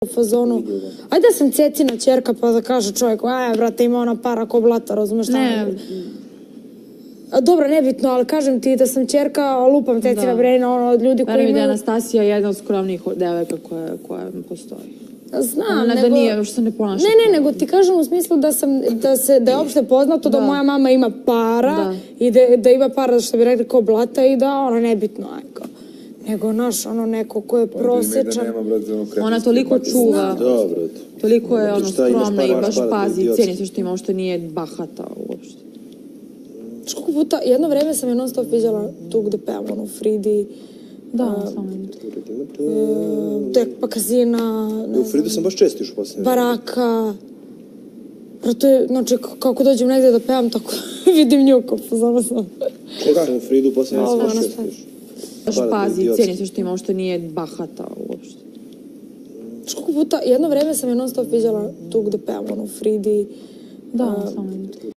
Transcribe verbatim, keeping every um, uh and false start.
u fazonu. Ajde da sam Cecina ćerka pa da kaže čovjek, aj brate ima ona para ko blata, razumeš šta? Ne. Dobro, nebitno, ali kažem ti da sam ćerka, lupam Cecina Brena, ono, od ljudi koji imaju... Verujem da je Anastasija jedna od skromnijih devojka koja postoji. Znam, nego... Da nije, što se ne ponaša. Ne, ne, nego ti kažem u smislu da sam, da se, da je opšte poznato da moja mama ima para i da ima para, što bi rekli, ko blata i da, ono, nebitno, ajko. Nego, naš, ono, neko ko je prosječan. Ona toliko čuva, toliko je, ono, skromna i baš pazi i cijeni se što ima, što nije bahata uopšte. Koliko puta, jedno vreme sam je non stop viđala tu gde pevam, ono, u Fridi. Da, samo Tek pa Kazina. U Fridu sam baš često išao posljednje. Baraka. To je, znači, kako dođem negdje da pevam, tako vidim nju kao pozorno sam. Često sam u Fridu posljednje sam baš često išao. Baš pazi i cijeni se što ima, što nije bahata uopšte. Koliko puta, jedno vreme sam je non stop viđala tu gde pevam, ono, u Fridi. Da, samo